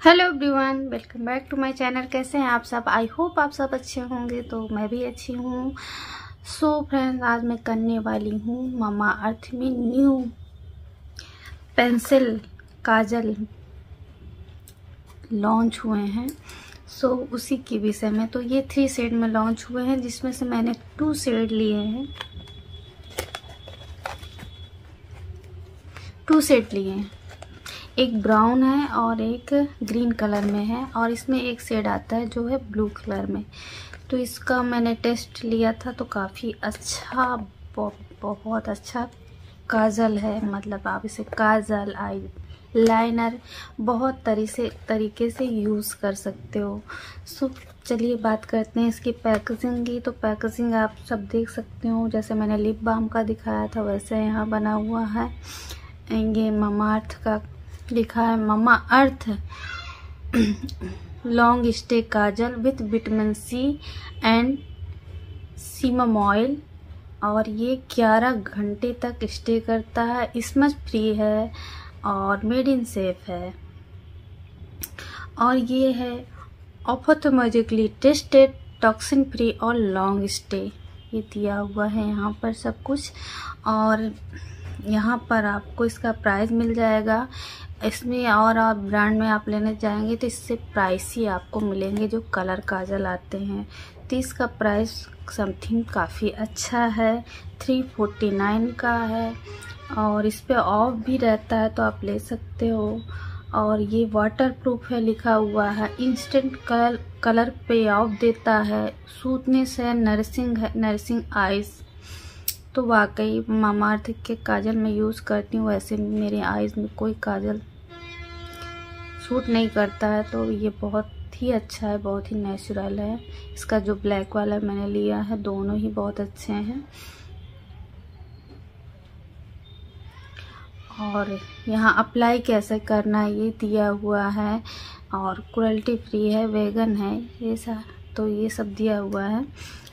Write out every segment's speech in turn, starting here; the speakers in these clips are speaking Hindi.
Hello everyone, welcome back to my channel. कैसे हैं आप सब? आई होप आप सब अच्छे होंगे। तो मैं भी अच्छी हूँ। सो फ्रेंड्स, आज मैं करने वाली हूँ मामा अर्थ में न्यू पेंसिल काजल लॉन्च हुए हैं। सो उसी के विषय में। तो ये 3 शेड में लॉन्च हुए हैं, जिसमें से मैंने 2 शेड लिए हैं। 2 शेड लिए हैं, एक ब्राउन है और एक ग्रीन कलर में है, और इसमें एक शेड आता है जो है ब्लू कलर में। तो इसका मैंने टेस्ट लिया था, तो काफ़ी अच्छा, बहुत अच्छा काजल है। मतलब आप इसे काजल, आई लाइनर बहुत तरीके से यूज़ कर सकते हो। सो चलिए बात करते हैं इसकी पैकेजिंग की। तो पैकेजिंग आप सब देख सकते हो, जैसे मैंने लिप बाम का दिखाया था वैसे यहाँ बना हुआ है। ये मामा अर्थ का लिखा है, Mamaearth long stay kajal with vitamin C and sesame oil, और ये 11 घंटे तक स्टे करता है, स्मज फ्री है और मेड इन सेफ है। और ये है ऑप्थेल्मोलॉजिकली टेस्टेड, टॉक्सिन फ्री और लॉन्ग स्टे। ये दिया हुआ है यहाँ पर सब कुछ। और यहाँ पर आपको इसका प्राइस मिल जाएगा इसमें, और आप ब्रांड में आप लेने जाएंगे तो इससे प्राइसी आपको मिलेंगे जो कलर काजल आते हैं। तो इसका प्राइस समथिंग काफ़ी अच्छा है, 349 का है। और इस पे ऑफ भी रहता है, तो आप ले सकते हो। और ये वाटर प्रूफ है लिखा हुआ है, इंस्टेंट कलर पे ऑफ देता है, स्मूथनेस है, नरिशिंग आइज। तो वाकई मामा अर्थ के काजल मैं यूज़ करती हूँ, वैसे मेरे आइज़ में कोई काजल सूट नहीं करता है, तो ये बहुत ही अच्छा है, बहुत ही नेचुरल है। इसका जो ब्लैक वाला मैंने लिया है, दोनों ही बहुत अच्छे हैं। और यहाँ अप्लाई कैसे करना है ये दिया हुआ है, और क्रुएल्टी फ्री है, वेगन है, ये सब तो ये सब दिया हुआ है।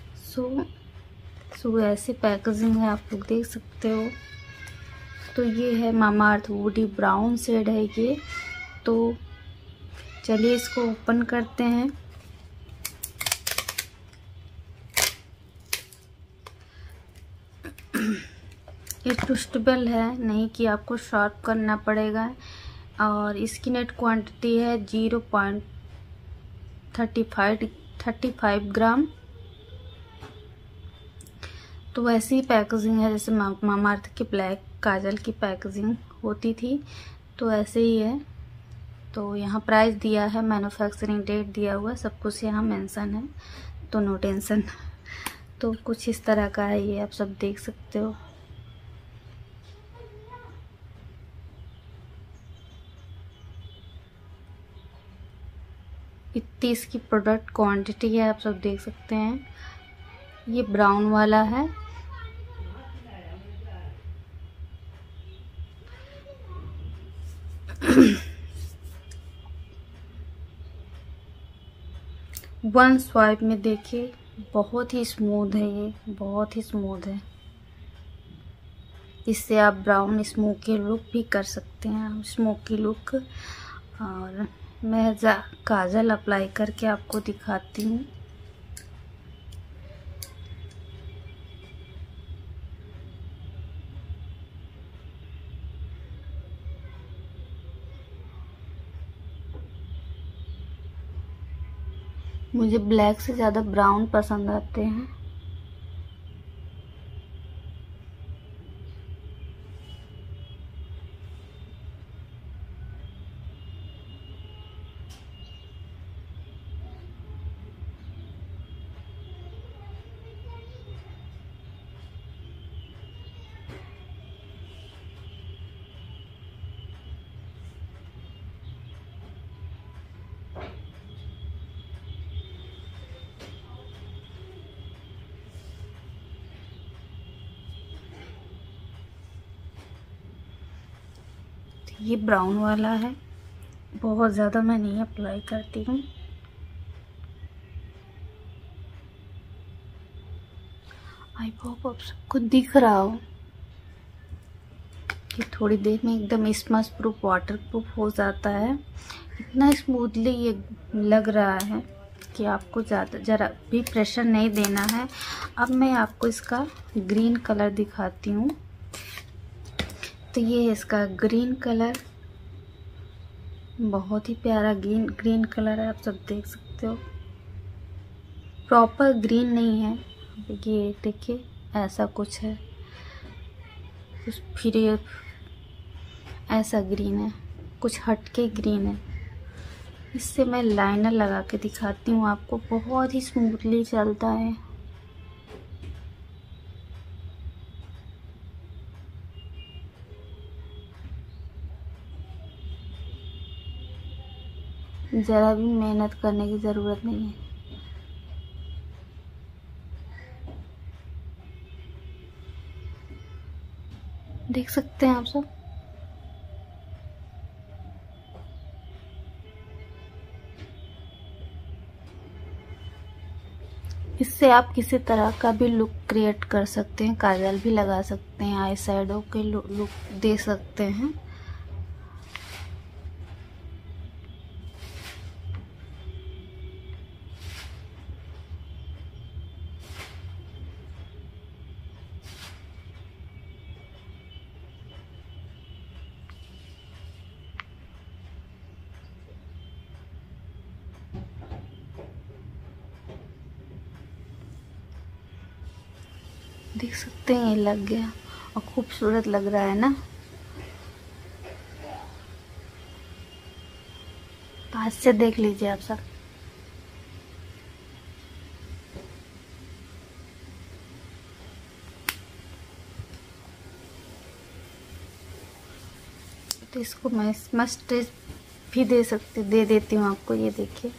सो ऐसे पैकेजिंग है, आप लोग देख सकते हो। तो ये है Mamaearth woody brown shade है ये। तो चलिए इसको ओपन करते हैं। ये ट्विस्टेबल है, नहीं कि आपको शार्प करना पड़ेगा। और इसकी नेट क्वांटिटी है 0.35 ग्राम। तो वैसी ही पैकेजिंग है जैसे मामा अर्थ के ब्लैक काजल की पैकेजिंग होती थी, तो ऐसे ही है। तो यहाँ प्राइस दिया है, मैन्युफैक्चरिंग डेट दिया हुआ है, सब कुछ यहाँ मेंशन है, तो नो टेंशन। तो कुछ इस तरह का है ये, आप सब देख सकते हो। इतनी इसकी प्रोडक्ट क्वांटिटी है, आप सब देख सकते हैं। ये ब्राउन वाला है। वन स्वाइप में देखिए, बहुत ही स्मूथ है ये, बहुत ही स्मूथ है। इससे आप ब्राउन स्मोकी लुक भी कर सकते हैं, स्मोकी लुक। और मैं काजल अप्लाई करके आपको दिखाती हूँ। मुझे ब्लैक से ज़्यादा ब्राउन पसंद आते हैं। ये ब्राउन वाला है, बहुत ज़्यादा मैं नहीं अप्लाई करती हूँ। आई होप आप सबको दिख रहा हो कि थोड़ी देर में एकदम स्मज प्रूफ, वाटर प्रूफ हो जाता है। इतना स्मूथली ये लग रहा है कि आपको ज़रा भी प्रेशर नहीं देना है। अब मैं आपको इसका ग्रीन कलर दिखाती हूँ। तो ये है इसका ग्रीन कलर, बहुत ही प्यारा ग्रीन कलर है, आप सब देख सकते हो। प्रॉपर ग्रीन नहीं है, ये देखिए ऐसा कुछ है, फिर ये ऐसा ग्रीन है, कुछ हटके ग्रीन है। इससे मैं लाइनर लगा के दिखाती हूँ आपको, बहुत ही स्मूथली चलता है। ज़रा भी मेहनत करने की ज़रूरत नहीं है। देख सकते हैं आप सब। इससे आप किसी तरह का भी लुक क्रिएट कर सकते हैं, काजल भी लगा सकते हैं, आई शैडो के लुक दे सकते हैं। देख सकते हैं ये लग गया और खूबसूरत लग रहा है ना। पास से देख लीजिए आप सब। तो इसको मैं मस्ट भी दे देती हूँ आपको, ये देखिए।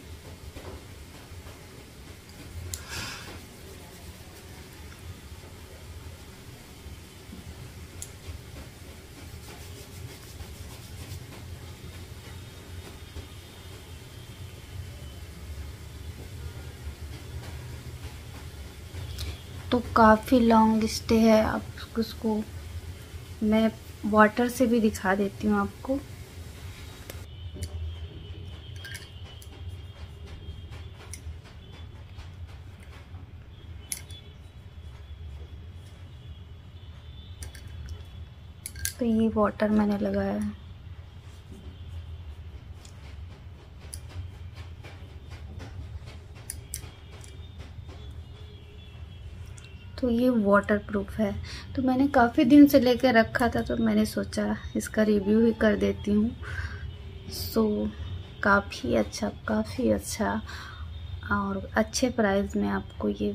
तो काफ़ी लॉन्ग स्टे है, आप उसको मैं वाटर से भी दिखा देती हूँ आपको। तो ये वाटर मैंने लगाया है। तो ये वाटर प्रूफ है। तो मैंने काफ़ी दिन से लेकर रखा था, तो मैंने सोचा इसका रिव्यू ही कर देती हूँ। सो काफ़ी अच्छा और अच्छे प्राइस में आपको ये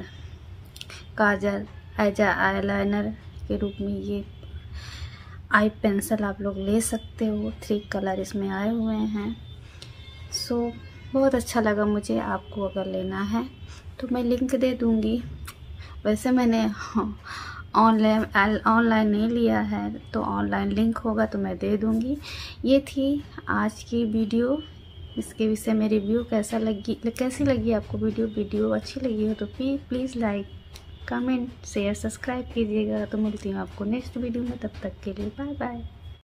काजल एज आई लाइनर के रूप में ये आई पेंसिल आप लोग ले सकते हो। 3 कलर इसमें आए हुए हैं। सो बहुत अच्छा लगा मुझे। आपको अगर लेना है तो मैं लिंक दे दूँगी। वैसे मैंने ऑनलाइन नहीं लिया है, तो ऑनलाइन लिंक होगा तो मैं दे दूँगी। ये थी आज की वीडियो, इसके विषय में रिव्यू। कैसी लगी आपको वीडियो अच्छी लगी हो तो please like, comment, share, subscribe कीजिएगा। तो मिलती हूँ आपको नेक्स्ट वीडियो में, तब तक के लिए बाय बाय।